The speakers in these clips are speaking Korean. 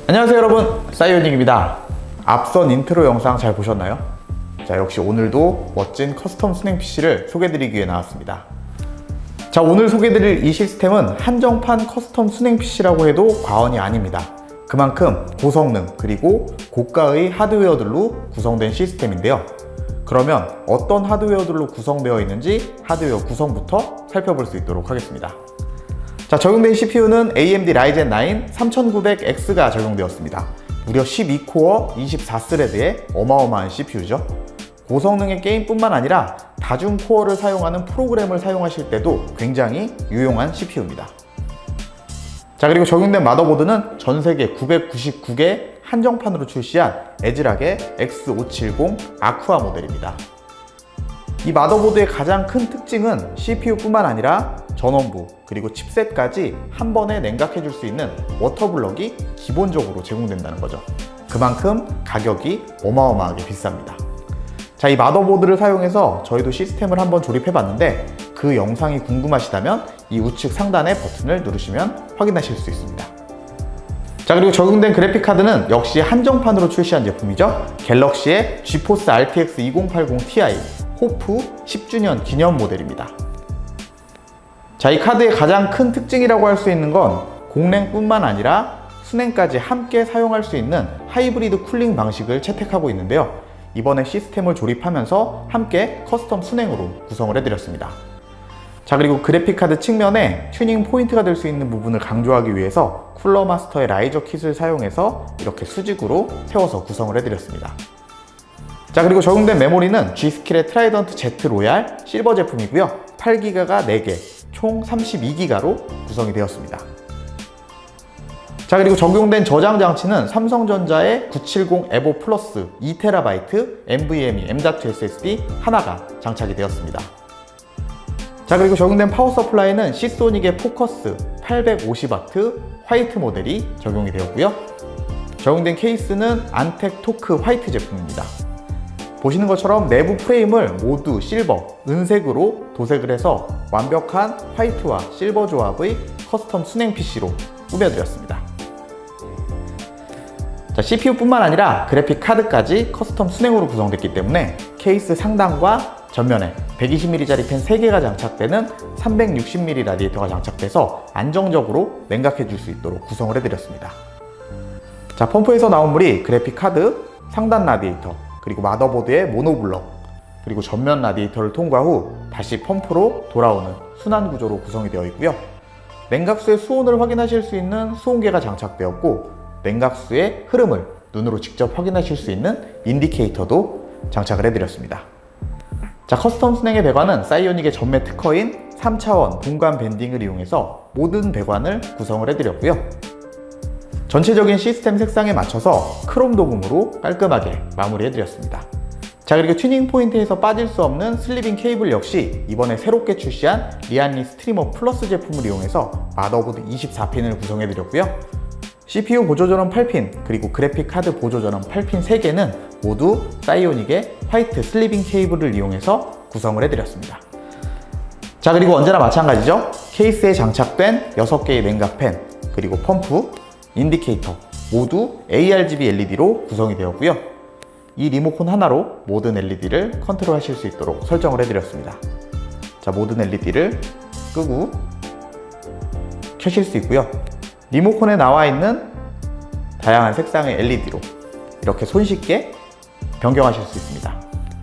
안녕하세요 여러분, 사이오닉입니다. 앞선 인트로 영상 잘 보셨나요? 자, 역시 오늘도 멋진 커스텀 순행 PC를 소개해드리기 위해 나왔습니다. 자, 오늘 소개해드릴 이 시스템은 한정판 커스텀 순행 PC라고 해도 과언이 아닙니다. 그만큼 고성능 그리고 고가의 하드웨어들로 구성된 시스템인데요. 그러면 어떤 하드웨어들로 구성되어 있는지 하드웨어 구성부터 살펴볼 수 있도록 하겠습니다. 자, 적용된 CPU는 AMD Ryzen 9 3900X가 적용되었습니다. 무려 12코어 24스레드의 어마어마한 CPU죠. 고성능의 게임뿐만 아니라 다중 코어를 사용하는 프로그램을 사용하실 때도 굉장히 유용한 CPU입니다. 자, 그리고 적용된 마더보드는 전세계 999개 한정판으로 출시한 에즈락의 X570 아쿠아 모델입니다. 이 마더보드의 가장 큰 특징은 CPU뿐만 아니라 전원부 그리고 칩셋까지 한 번에 냉각해 줄 수 있는 워터블럭이 기본적으로 제공된다는 거죠. 그만큼 가격이 어마어마하게 비쌉니다. 자, 이 마더보드를 사용해서 저희도 시스템을 한번 조립해 봤는데 그 영상이 궁금하시다면 이 우측 상단의 버튼을 누르시면 확인하실 수 있습니다. 자, 그리고 적용된 그래픽카드는 역시 한정판으로 출시한 제품이죠. 갤럭시의 지포스 RTX 2080 Ti 호프 10주년 기념 모델입니다. 자, 이 카드의 가장 큰 특징이라고 할 수 있는 건 공랭뿐만 아니라 순행까지 함께 사용할 수 있는 하이브리드 쿨링 방식을 채택하고 있는데요. 이번에 시스템을 조립하면서 함께 커스텀 순행으로 구성을 해드렸습니다. 자, 그리고 그래픽카드 측면에 튜닝 포인트가 될 수 있는 부분을 강조하기 위해서 쿨러마스터의 라이저 킷을 사용해서 이렇게 수직으로 세워서 구성을 해드렸습니다. 자, 그리고 적용된 메모리는 G스킬의 트라이던트 Z 로얄 실버 제품이고요. 8기가가 4개, 총 32기가로 구성이 되었습니다. 자, 그리고 적용된 저장 장치는 삼성전자의 970 에보 플러스 2TB NVMe M.2 SSD 하나가 장착이 되었습니다. 자, 그리고 적용된 파워 서플라이는 시소닉의 포커스 850W 화이트 모델이 적용이 되었고요. 적용된 케이스는 안텍 토크 화이트 제품입니다. 보시는 것처럼 내부 프레임을 모두 실버, 은색으로 도색을 해서 완벽한 화이트와 실버 조합의 커스텀 순행 PC로 꾸며드렸습니다. 자, CPU뿐만 아니라 그래픽 카드까지 커스텀 순행으로 구성됐기 때문에 케이스 상단과 전면에 120mm짜리 펜 3개가 장착되는 360mm 라디에이터가 장착돼서 안정적으로 냉각해 줄 수 있도록 구성을 해드렸습니다. 자, 펌프에서 나온 물이 그래픽 카드, 상단 라디에이터, 그리고 마더보드의 모노블럭, 그리고 전면 라디에이터를 통과 후 다시 펌프로 돌아오는 순환 구조로 구성이 되어 있고요. 냉각수의 수온을 확인하실 수 있는 수온계가 장착되었고, 냉각수의 흐름을 눈으로 직접 확인하실 수 있는 인디케이터도 장착을 해드렸습니다. 자, 커스텀 순행의 배관은 사이오닉의 전매 특허인 3차원 공간 밴딩을 이용해서 모든 배관을 구성을 해드렸고요. 전체적인 시스템 색상에 맞춰서 크롬 도금으로 깔끔하게 마무리해드렸습니다. 자, 그리고 튜닝 포인트에서 빠질 수 없는 슬리빙 케이블 역시 이번에 새롭게 출시한 리안리 스트리머 플러스 제품을 이용해서 마더보드 24핀을 구성해드렸고요. CPU 보조전원 8핀 그리고 그래픽 카드 보조전원 8핀 3개는 모두 사이오닉의 화이트 슬리빙 케이블을 이용해서 구성을 해드렸습니다. 자, 그리고 언제나 마찬가지죠. 케이스에 장착된 6개의 냉각팬 그리고 펌프, 인디케이터 모두 ARGB LED로 구성이 되었고요. 이 리모컨 하나로 모든 LED를 컨트롤 하실 수 있도록 설정을 해드렸습니다. 자, 모든 LED를 끄고 켜실 수 있고요. 리모컨에 나와 있는 다양한 색상의 LED로 이렇게 손쉽게 변경하실 수 있습니다.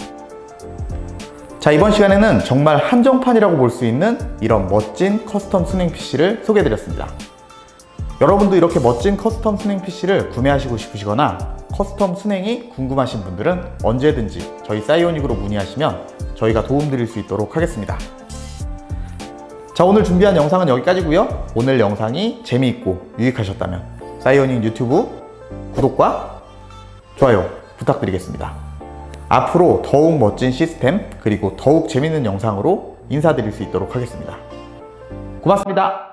자, 이번 시간에는 정말 한정판이라고 볼 수 있는 이런 멋진 커스텀 순행 PC를 소개해드렸습니다. 여러분도 이렇게 멋진 커스텀 순행 PC를 구매하시고 싶으시거나 커스텀 순행이 궁금하신 분들은 언제든지 저희 사이오닉으로 문의하시면 저희가 도움드릴 수 있도록 하겠습니다. 자, 오늘 준비한 영상은 여기까지고요. 오늘 영상이 재미있고 유익하셨다면 사이오닉 유튜브 구독과 좋아요 부탁드리겠습니다. 앞으로 더욱 멋진 시스템 그리고 더욱 재미있는 영상으로 인사드릴 수 있도록 하겠습니다. 고맙습니다.